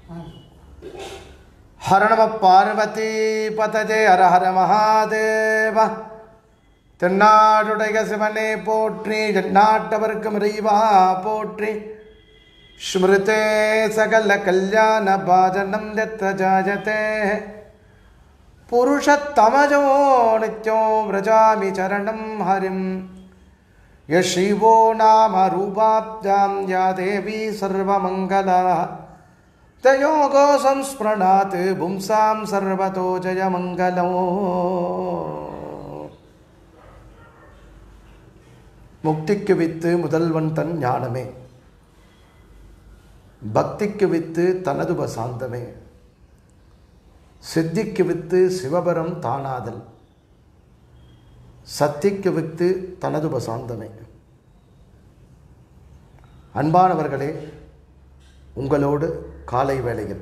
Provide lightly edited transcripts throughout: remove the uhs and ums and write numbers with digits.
हर नम पार्वती पतजे हर हर महादेव தென்னாடுடைய சிவனே போற்றி ஜன்னாட்டவர்க்கும் இறைவா போற்றி ஸ்மிருதே சகல கல்யாண பாஜனம் யத்ர ஜாயதே புருஷத்தமஜோ நித்யோ व्रजामि சரணம் ஹரிம் யஸ்ரீவோ நாம ரூபாப்யாம் யா தேவி சர்வமங்கலா தயோகோ சம்ஸ்பிரணாத் பும்சாம் சர்வதோ ஜயமங்கலோ. முக்திக்கு வித்து முதல்வன் தன் ஞானமே, பக்திக்கு வித்து தனதுப சாந்தமே, சித்திக்கு வித்து சிவபரம் தானாதல், சத்திக்கு வித்து தனதுப சாந்தமே. அன்பானவர்களே, உங்களோடு காலை வேளையில்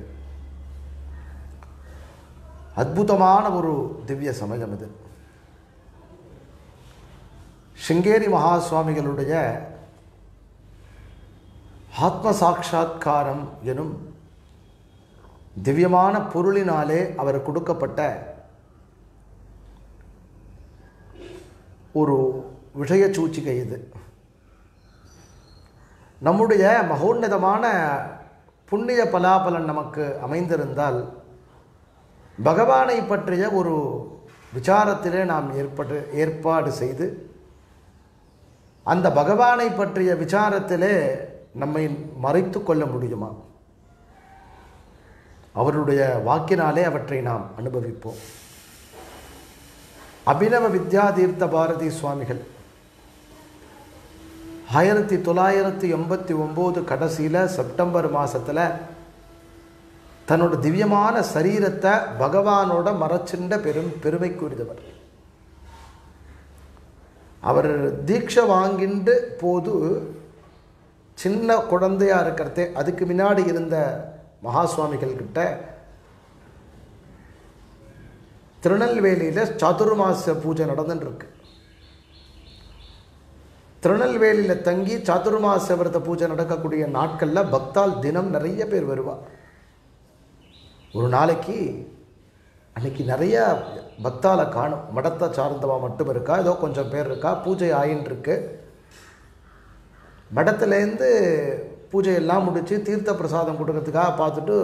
அற்புதமான ஒரு திவ்ய சமயம் இது. சிங்கேரி மகா சுவாமிகளுடைய ஆத்ம சாட்சா்காரம் எனும் திவ்யமான பொருளினாலே அவர் கொடுக்கப்பட்ட ஒரு விஷய சூச்சிகை இது. நம்முடைய மகோன்னதமான புண்ணிய பலாபலன் நமக்கு அமைந்திருந்தால் பகவானை பற்றிய ஒரு விசாரத்திலே நாம் ஏற்பாடு செய்து அந்த பகவானை பற்றிய விசாரத்திலே நம்மை மறைத்து கொள்ள முடியுமா? அவருடைய வாக்கினாலே அவற்றை நாம் அனுபவிப்போம். அபினவ வித்யாதீர்த்த பாரதி சுவாமிகள் 1989 கடைசியில் செப்டம்பர் மாதத்தில் தன்னோட திவ்யமான சரீரத்தை பகவானோட மறைச்சின்ற பெருமைக்குரியவர். அவர் தீட்சை வாங்கிண்டு போது சின்ன குழந்தையாக இருக்கிறதே, அதுக்கு முன்னாடி இருந்த மகாசுவாமிகள் கிட்ட திருநெல்வேலியில் சாதுர்மாச பூஜை நடந்துட்டுருக்கு. திருநெல்வேலியில் தங்கி சாதுர்மாச விரத பூஜை நடக்கக்கூடிய நாட்களில் பக்தால் தினம் நிறைய பேர் வருவார். ஒரு நாளைக்கு அன்றைக்கி நிறைய பக்தாலை காணும். மடத்தை சார்ந்தவா மட்டும் இருக்கா, ஏதோ கொஞ்சம் பேர் இருக்கா. பூஜை ஆயின்னு இருக்கு. மடத்துலேருந்து பூஜையெல்லாம் முடித்து தீர்த்த பிரசாதம் கொடுக்கறதுக்காக பார்த்துட்டு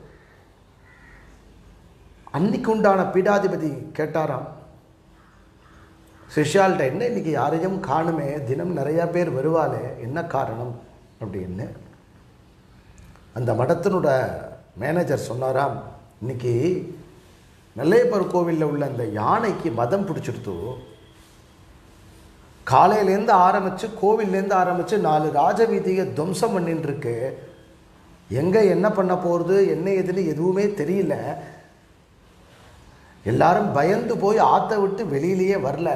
அன்னைக்கு உண்டான பீடாதிபதி கேட்டாராம் சிஷ்யால்கிட்ட, என்ன இன்றைக்கி யாரையும் காணுமே, தினம் நிறையா பேர் வருவாளே, என்ன காரணம் அப்படின்னு. அந்த மடத்தினோட மேனேஜர் சொன்னாராம், இன்னைக்கு நெல்லையப்பர் கோவிலில் உள்ள அந்த யானைக்கு மதம் பிடிச்சிடுத்து. காலையிலேருந்து ஆரம்பித்து கோவிலேருந்து ஆரம்பித்து 4 ராஜவீதியை துவம்சம் பண்ணின்னு இருக்கு. எங்கே என்ன பண்ண போகிறது என்ன எதுன்னு எதுவுமே தெரியல. எல்லாரும் பயந்து போய் ஆற்ற விட்டு வெளியிலேயே வரல.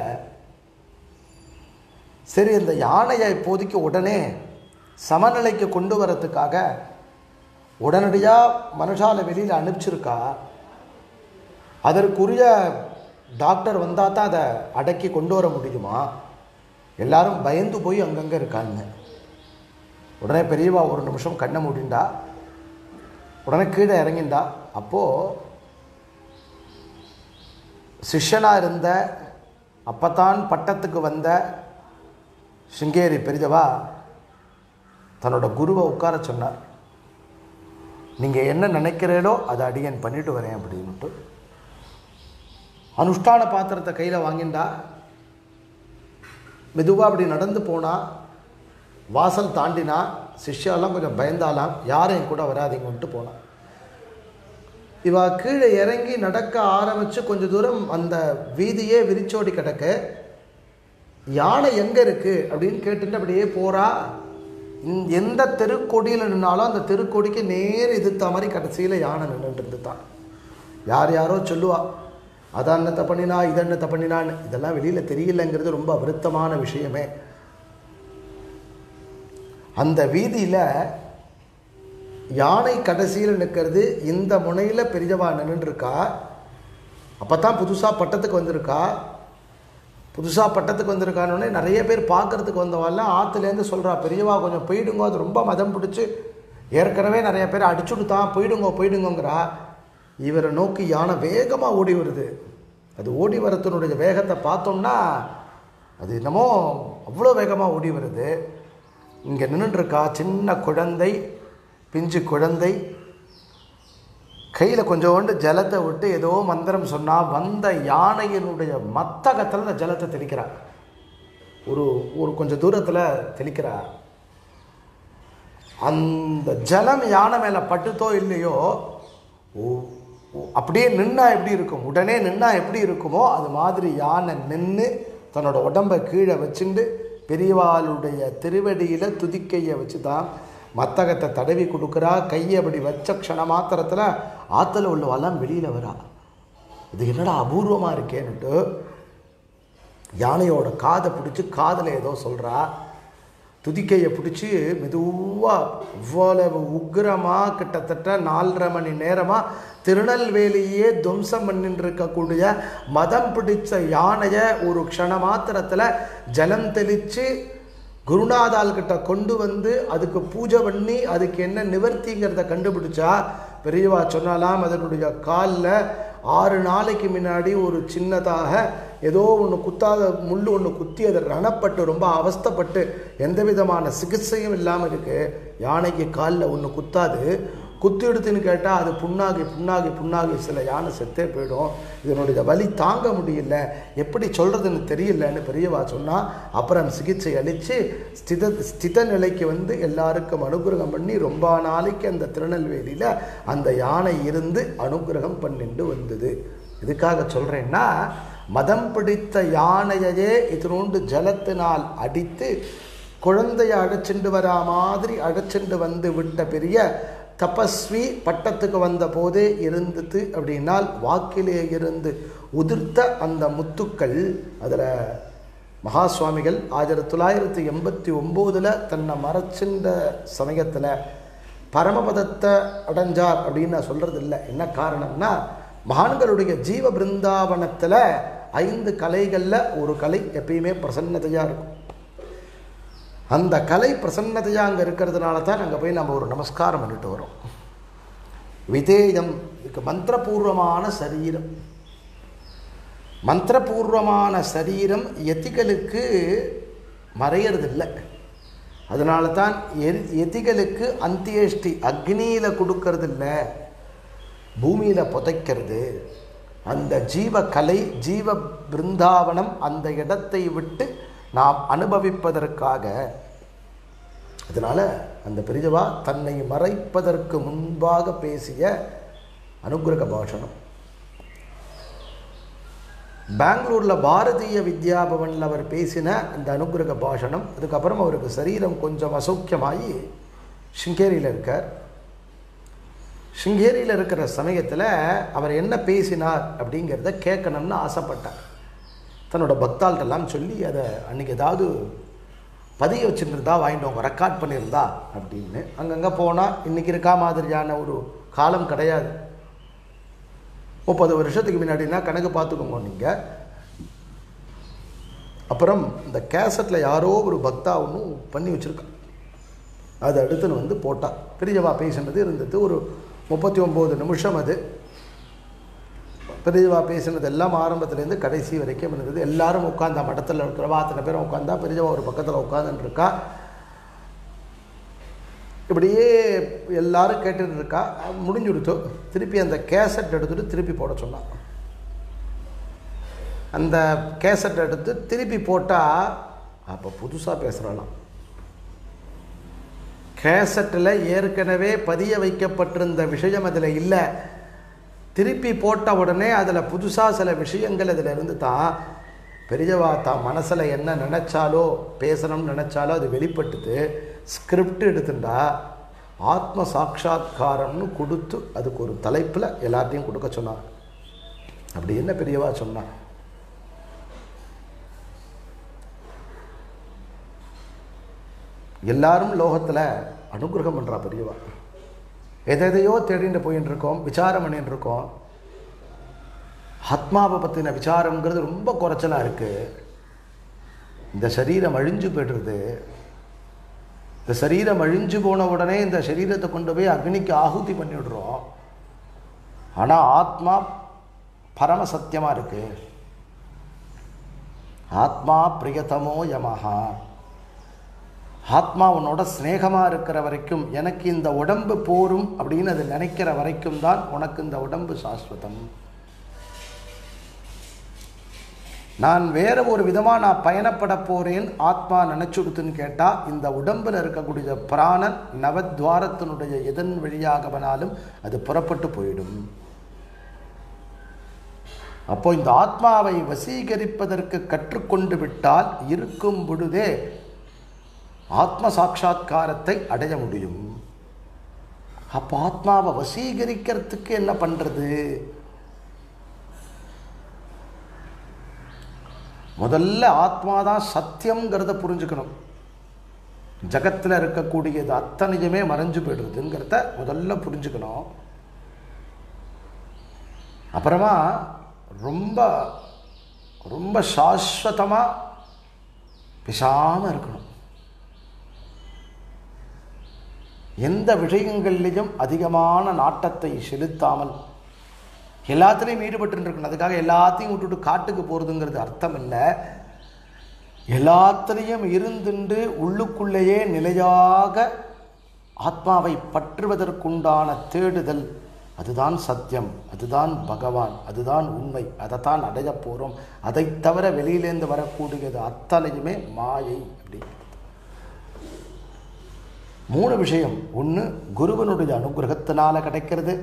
சரி, அந்த யானையை இப்போதைக்கு உடனே சமநிலைக்கு கொண்டு வரத்துக்காக உடனடியாக மனுஷால வெளியில் அனுப்பிச்சிருக்கா. அதற்குரிய டாக்டர் வந்தால் தான் அதை அடக்கி கொண்டு வர முடியுமா? எல்லாரும் பயந்து போய் அங்கங்கே இருக்காங்க. உடனே பெரியவா ஒரு நிமிஷம் கண்ணை மூடிண்டா. உடனே கீழே இறங்கிண்டா. அப்போது சிஷ்யனாக இருந்த அப்பத்தான் பட்டத்துக்கு வந்த சிங்கேரி பெரியவா தன்னோட குருவை உட்கார சொன்னார். நீங்கள் என்ன நினைக்கிறீங்களோ அதை அடியேன் பண்ணிட்டு வரேன் அப்படின்ட்டு அனுஷ்டான பாத்திரத்தை கையில் வாங்கிண்டா. மெதுவாக அப்படி நடந்து போனால் வாசல் தாண்டினா சிஷ்யாலாம் கொஞ்சம் பயந்தாலாம். யாரும் என் கூட வராதிங்கன்ட்டு போனான். இவா கீழே இறங்கி நடக்க ஆரம்பித்து கொஞ்சம் தூரம் அந்த வீதியே விரிச்சோடி கிடக்க, யானை எங்கே இருக்குது அப்படின்னு கேட்டுட்டு அப்படியே போகிறா. எந்த தெருக்கொடியில் நின்னாலும் அந்த தெருக்கொடிக்கு நேர் எதிர்த்த மாதிரி கடைசியில் யானை நின்றுட்டு இருந்துதான். யாரோ சொல்லுவா, அதை அன்னத்தை பண்ணினா இதை அன்னத்தை பண்ணினான்னு. இதெல்லாம் வெளியில் தெரியலங்கிறது ரொம்ப வருத்தமான விஷயமே. அந்த வீதியில் யானை கடைசியில் நிற்கிறது. இந்த முனையில் பெரியவா நின்றுருக்கா. அப்போ தான் புதுசாக பட்டத்துக்கு வந்திருக்கா. புதுசாக பட்டத்துக்கு வந்திருக்கானோடனே நிறைய பேர் பார்க்குறதுக்கு வந்தவாள்லாம் ஆற்றுலேருந்து சொல்கிறா, பெரியவா கொஞ்சம் போயிடுங்க, அது ரொம்ப மதம் பிடிச்சி ஏற்கனவே நிறைய பேர் அடிச்சுட்டு தான் போயிடுங்கோங்கிறா. இவரை நோக்கி யானை வேகமாக ஓடி வருது. அது ஓடி வரத்தினுடைய வேகத்தை பார்த்தோம்னா அது என்னமோ அவ்வளோ வேகமாக ஓடி வருது. இங்கே நின்றுட்டுருக்கா சின்ன குழந்தை, பிஞ்சு குழந்தை. கையில் கொஞ்சோண்டு ஜலத்தை விட்டு ஏதோ மந்திரம் சொன்னால் வந்த யானையினுடைய மத்தகத்தில் அந்த ஜலத்தை தெளிக்கிறார். ஒரு கொஞ்சம் தூரத்தில் தெளிக்கிறார். அந்த ஜலம் யானை மேலே பட்டுத்தோ இல்லையோ, அப்படியே நின்னா எப்படி இருக்கும், உடனே நின்னா எப்படி இருக்குமோ அது மாதிரி யானை நின்று தன்னோட உடம்பை கீழே வச்சுட்டு பெரியவாளுடைய திருவடியில் துதிக்கையை வச்சு தான் மத்தகத்தை தடவி கொடுக்குறா. கையை அப்படி வச்ச க்ஷண மாத்திரத்தில் ஆற்றுல உள்ளவெல்லாம் வெளியில் வரா. இது என்னடா அபூர்வமாக இருக்கேன்னுட்டு யானையோட காதை பிடிச்சி காதில் ஏதோ சொல்கிறா. துதிக்கையை பிடிச்சி மெதுவாக இவ்வளவு உக்கிரமாக கிட்டத்தட்ட 4.5 மணி நேரமாக திருநெல்வேலியே துவம்சம் பண்ணிட்டு இருக்கக்கூடிய மதம் பிடித்த யானையை ஒரு க்ஷண மாத்திரத்தில் ஜலம் தெளித்து குருநாதால்கிட்ட கொண்டு வந்து அதுக்கு பூஜை பண்ணி அதுக்கு என்ன நிவர்த்திங்கிறத கண்டுபிடிச்சா. பெரியவா சொன்னாலாம் அதனுடைய காலில் 6 நாளைக்கு முன்னாடி ஒரு சின்னதாக ஏதோ ஒன்று குத்தாத முள் ஒன்று குத்தி அதை ரணப்பட்டு ரொம்ப அவஸ்தைப்பட்டு எந்த விதமான சிகிச்சையும் இல்லாமல் இருக்குது. யானைக்கு காலில் ஒன்று குத்தாது, குத்தி எடுத்துன்னு கேட்டால் அது புண்ணாகி சில யானை செத்தே போயிடும். இதனுடைய வலி தாங்க முடியல, எப்படி சொல்கிறதுன்னு தெரியலன்னு பெரியவா சொன்னால். அப்புறம் சிகிச்சை அளித்து ஸ்தித நிலைக்கு வந்து எல்லாருக்கும் அனுகிரகம் பண்ணி ரொம்ப நாளைக்கு அந்த திருநெல்வேலியில் அந்த யானை இருந்து அனுகிரகம் பண்ணிட்டு வந்தது. இதுக்காக சொல்கிறேன்னா, மதம் பிடித்த யானையையே இதனோண்டு ஜலத்தினால் அடித்து குழந்தைய அழைச்சிண்டு வரா மாதிரி அழைச்சிண்டு வந்து விட்ட பெரிய தபஸ்வி பட்டத்துக்கு வந்த போதே இருந்தது அப்படின்னால் வாக்கிலே இருந்து உதிர்த்த அந்த முத்துக்கள். அதில் மகா சுவாமிகள் 1989 தன்னை மறைச்சின்ற சமயத்தில் பரமபதத்தை அடைஞ்சார் அப்படின்னு நான் சொல்கிறது இல்லை. என்ன காரணம்னா, மகான்களுடைய ஜீவ பிருந்தாவனத்தில் 5 கலைகளில் ஒரு கலை எப்பயுமே பிரசன்னதையாக இருக்கும். அந்த கலை பிரசன்னதையாக அங்கே இருக்கிறதுனால தான் அங்கே போய் நம்ம ஒரு நமஸ்காரம் பண்ணிட்டு வரோம். விதேயம், இதுக்கு மந்திரபூர்வமான சரீரம். மந்திரபூர்வமான சரீரம் யதிகளுக்கு மறையறதில்லை. அதனால தான் யதிகளுக்கு அந்தியேஷ்டி அக்னியில் கொடுக்கறதில்ல, பூமியில் புதைக்கிறது. அந்த ஜீவ கலை ஜீவ பிருந்தாவனம் அந்த இடத்தை விட்டு நாம் அனுபவிப்பதற்காக. அதனால் அந்த பெரியவா தன்னை மறைப்பதற்கு முன்பாக பேசிய அனுகிரக பாஷணம். பெங்களூரில் பாரதிய வித்யாபவனில் அவர் பேசின அந்த அனுகிரக பாஷணம். அதுக்கப்புறம் அவருக்கு சரீரம் கொஞ்சம் அசௌக்கியமாகி சிங்கேரியில் இருக்கார். சிங்கேரியில் இருக்கிற சமயத்தில் அவர் என்ன பேசினார் அப்படிங்கிறத கேட்கணும்னு ஆசைப்பட்டார். தன்னோட பக்தாள்கிட்டெல்லாம் சொல்லி அதை அன்றைக்கி ஏதாவது பதிய வச்சுருந்தா வாங்கிட்டு ரெக்கார்ட் பண்ணியிருந்தா அப்படின்னு. அங்கங்கே போனால் இன்றைக்கி இருக்கா மாதிரியான ஒரு காலம் கிடையாது. 30 வருஷத்துக்கு முன்னாடினா கணக்கு பார்த்துக்கோங்க நீங்கள். அப்புறம் இந்த கேசட்டில் யாரோ ஒரு பக்தா ஒன்றும் பண்ணி வச்சுருக்கான். அதை அடுத்துன்னு வந்து போட்டால் பெரியவா பேசினது இருந்தது. ஒரு 39 நிமிஷம் அது. பெரியவா பேசினது எல்லாம் ஆரம்பத்துலேருந்து கடைசி வரைக்கும் இருந்தது. எல்லாரும் உட்காந்தா, மடத்தில் இருக்கிறவா அத்தனை பேரும் உட்காந்தா, பெரியவா ஒரு பக்கத்தில் உட்காந்துருக்கா. இப்படியே எல்லாரும் கேட்டுட்டு இருக்கா. முடிஞ்சு கொடுத்தோ திருப்பி அந்த கேசட் எடுத்துகிட்டு திருப்பி போட சொன்னான். அந்த கேசட் எடுத்து திருப்பி போட்டால் அப்போ புதுசாக பேசுகிறாளாம். கேசட்டில் ஏற்கனவே பதிய வைக்கப்பட்டிருந்த விஷயம் அதில் இல்லை. திருப்பி போட்ட உடனே அதில் புதுசாக சில விஷயங்கள் அதில் இருந்து தான் பெரியவா தான் மனசில் என்ன நினச்சாலோ பேசணும்னு நினச்சாலோ அது வெளிப்பட்டுது. ஸ்கிரிப்ட் எடுத்துட்டா ஆத்ம சாட்சா்காரம்னு கொடுத்து அதுக்கு ஒரு தலைப்பில் எல்லாத்தையும் கொடுக்க சொன்னார். அப்படி என்ன பெரியவா சொன்னா? எல்லாரும் லோகத்தில் அனுகிரகம் பண்ணுறா பெரியவா. எதையோ தேடிட்டு போயின்னு இருக்கோம், விசாரம் பண்ணிட்டு இருக்கோம். ஆத்மாவை பற்றின விசாரங்கிறது ரொம்ப குறைச்சலாக இருக்குது. இந்த சரீரம் அழிஞ்சு போய்டுறது. இந்த சரீரம் அழிஞ்சு போன உடனே இந்த சரீரத்தை கொண்டு போய் அக்னிக்கு ஆகுதி பண்ணிவிடுறோம். ஆனால் ஆத்மா பரம சத்தியமாக இருக்கு. ஆத்மா பிரியதமோ யமஹா. ஆத்மா உன்னோட ஸ்நேகமாக இருக்கிற வரைக்கும், எனக்கு இந்த உடம்பு போரும் அப்படின்னு அது நினைக்கிற வரைக்கும் தான் உனக்கு இந்த உடம்பு சாஸ்வதம். நான் வேற ஒரு விதமாக நான் பயணப்பட போகிறேன் ஆத்மா நினச்சுடுத்துன்னு கேட்டால், இந்த உடம்பில் இருக்கக்கூடிய பிராணன் நவத்வாரத்தினுடைய எதன் வழியாக வேணாலும் அது புறப்பட்டு போயிடும். அப்போ இந்த ஆத்மாவை வசீகரிப்பதற்கு கற்றுக்கொண்டு விட்டால் இருக்கும் பொழுதே ஆத்ம சாட்சா்காரத்தை அடைய முடியும். அப்போ ஆத்மாவை வசீகரிக்கிறதுக்கு என்ன பண்றது? முதல்ல ஆத்மாதான் சத்தியம்ங்கிறத புரிஞ்சுக்கணும். ஜகத்தில் இருக்கக்கூடியது அத்தனையுமே மறைஞ்சு போயிடுறதுங்கிறத முதல்ல புரிஞ்சுக்கணும். அப்புறமா ரொம்ப ரொம்ப சாஸ்வதமாக பேசாமல் இருக்கணும். எந்த விஷயங்கள்லையும் அதிகமான நாட்டத்தை செலுத்தாமல் எல்லாத்துலேயும் ஈடுபட்டு இருக்கணும். அதுக்காக எல்லாத்தையும் விட்டுட்டு காட்டுக்கு போகிறதுங்கிறது அர்த்தம் இல்லை. எல்லாத்திலையும் இருந்துண்டு உள்ளுக்குள்ளேயே நிலையாக ஆத்மாவை பற்றுவதற்குண்டான தேடுதல், அதுதான் சத்தியம், அதுதான் பகவான், அதுதான் உண்மை, அதைத்தான் அடைய போகிறோம். அதை தவிர வெளியிலேருந்து வரக்கூடியது அத்தனையுமே மாயை. அப்படி 3 விஷயம். ஒன்று, குருவனுடைய அனுகிரகத்தினால கிடைக்கிறது,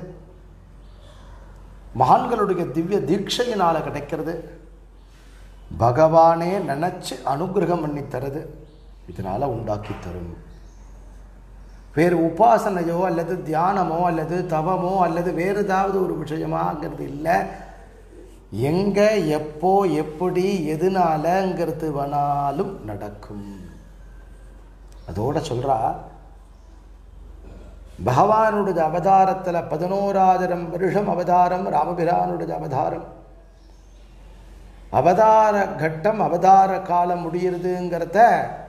மகான்களுடைய திவ்ய தீட்சையினால் கிடைக்கிறது, பகவானே நினச்சி அனுகிரகம் பண்ணி தருது, இதனால் உண்டாக்கி தரும். வேறு உபாசனையோ அல்லது தியானமோ அல்லது தவமோ அல்லது வேறு ஏதாவது ஒரு விஷயமாங்கிறது இல்லை. எங்கே எப்போ எப்படி எதுனாலங்கிறது வேணாலும் நடக்கும். அதோட சொல்கிறா, பகவானுடைய அவதாரத்தில் 11,000 வருஷம் அவதாரம், ராமபிரானுடைய அவதாரம், அவதார கட்டம் அவதார காலம் முடியுறதுங்கிறத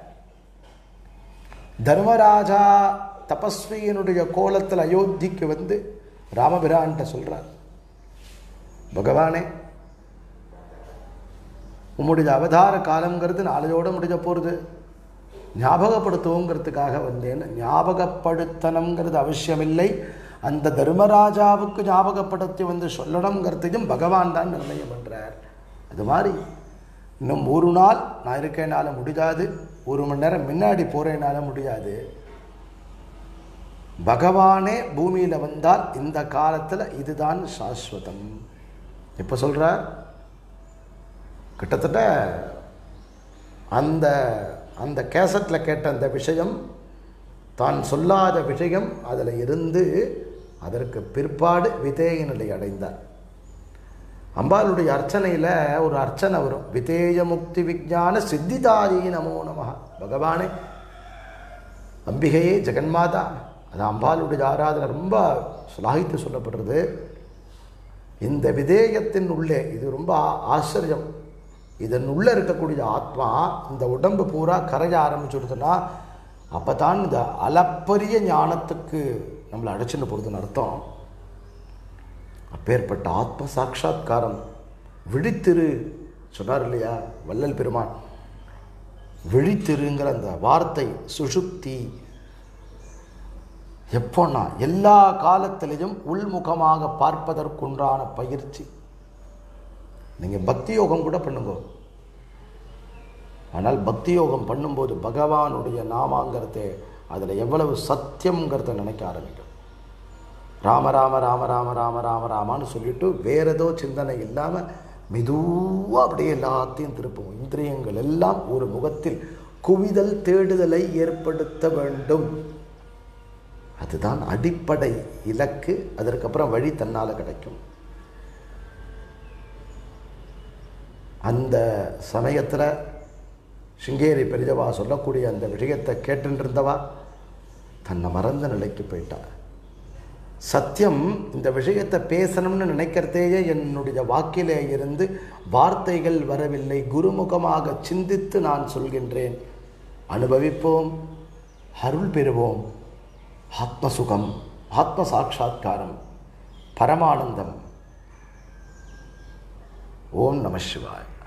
தர்மராஜா தபஸ்வியினுடைய கோலத்தில் அயோத்திக்கு வந்து ராமபிரான்ட்ட சொல்கிறார், பகவானே உம்முடைய அவதார காலங்கிறது நாளையோடு முடிஞ்ச போகிறது, ஞாபகப்படுத்துவோங்கிறதுக்காக வந்தேன். ஞாபகப்படுத்தணுங்கிறது அவசியமில்லை, அந்த தர்மராஜாவுக்கு ஞாபகப்படுத்தி வந்து சொல்லணுங்கிறதையும் பகவான் தான் நிர்ணயம் பண்ணுறார். அது மாதிரி இன்னும் ஒரு நாள் நான் இருக்கேனால முடியாது, 1 மணி நேரம் முன்னாடி போகிறேனால முடியாது. பகவானே பூமியில் வந்தால் இந்த காலத்தில் இதுதான் சாஸ்வதம். இப்போ சொல்கிறார், கிட்டத்தட்ட அந்த அந்த கேசட்டில் கேட்ட அந்த விஷயம், தான் சொல்லாத விஷயம் அதில் இருந்து அதற்கு பிற்பாடு விதேய நிலை அடைந்தார். அம்பாளுடைய அர்ச்சனையில் ஒரு அர்ச்சனை வரும், விதேய முக்தி விஞ்ஞான சித்திதாயி நமோ நம. பகவானே, அம்பிகையே, ஜெகன்மாதா, அது அம்பாளுடைய ஆராதனை ரொம்ப சுலாகித்து சொல்லப்படுறது. இந்த விதேயத்தின் உள்ளே, இது ரொம்ப ஆச்சரியம், இதன் உள்ளே இருக்கக்கூடிய ஆத்மா இந்த உடம்பு பூரா கரைய ஆரம்பிச்சுடுதுன்னா அப்போ தான் இந்த அளப்பரிய ஞானத்துக்கு நம்மளை அடைச்சிட்டு போகிறதுன்னு அர்த்தம். அப்பேற்பட்ட ஆத்ம சாட்சா்காரம், விழித்திரு சொன்னார் இல்லையா வள்ளல் பெருமான், விழித்திருங்கிற அந்த வார்த்தை, சுஷுப்தி, எப்போன்னா எல்லா காலத்திலையும் உள்முகமாக பார்ப்பதற்குன்றான பயிற்சி. நீங்கள் பக்தி யோகம் கூட பண்ணுங்க, ஆனால் பக்தி யோகம் பண்ணும்போது பகவானுடைய நாமாங்கிறத அதில் எவ்வளவு சத்தியங்கிறத நினைக்க ஆரம்பிக்கும். ராம ராம ராம ராம ராம ராம ராமான்னு சொல்லிட்டு வேற ஏதோ சிந்தனை இல்லாமல் மெதுவாக அப்படியே எல்லாத்தையும் திருப்பும். இந்திரியங்கள் எல்லாம் ஒரு முகத்தில் குவிதல் தேடுதலை ஏற்படுத்த வேண்டும். அதுதான் அடிப்படை இலக்கு. அதற்கப்புறம் வழி தன்னால் கிடைக்கும். அந்த சமயத்தில் சிங்கேரி பெரியவா சொல்லக்கூடிய அந்த விஷயத்தை கேட்டுருந்தவா தன்னை மறந்த நிலைக்கு போயிட்டார். சத்தியம், இந்த விஷயத்தை பேசணும்னு நினைக்கிறதேயே என்னுடைய வாக்கிலே இருந்து வார்த்தைகள் வரவில்லை, குருமுகமாக சிந்தித்து நான் சொல்கின்றேன். அனுபவிப்போம். அருள் பெறுவோம். ஆத்மசுகம், ஆத்ம சாட்சா்காரம், பரமானந்தம். ஓம் நம சிவாய்.